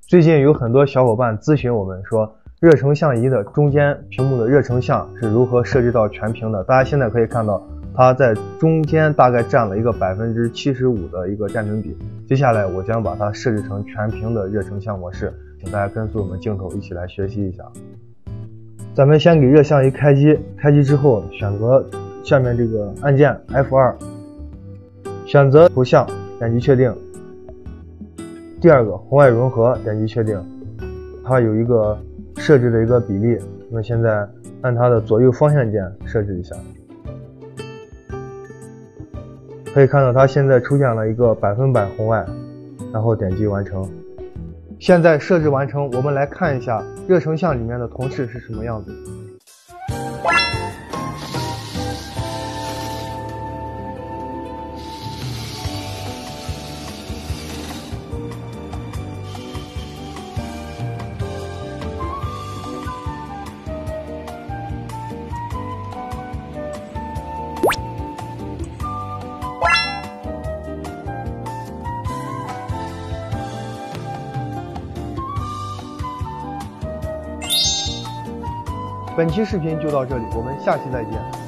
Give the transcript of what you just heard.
最近有很多小伙伴咨询我们说，热成像仪的中间屏幕的热成像是如何设置到全屏的。大家现在可以看到，它在中间大概占了一个75%的一个占比。接下来我将把它设置成全屏的热成像模式，请大家跟随我们镜头一起来学习一下。咱们先给热像仪开机，开机之后选择下面这个按键 F2， 选择图像，点击确定。第二个红外融合，点击确定。它有一个设置的一个比例，那么现在按它的左右方向键设置一下，可以看到它现在出现了一个100%红外，然后点击完成。现在设置完成，我们来看一下热成像里面的同事是什么样子。本期视频就到这里，我们下期再见。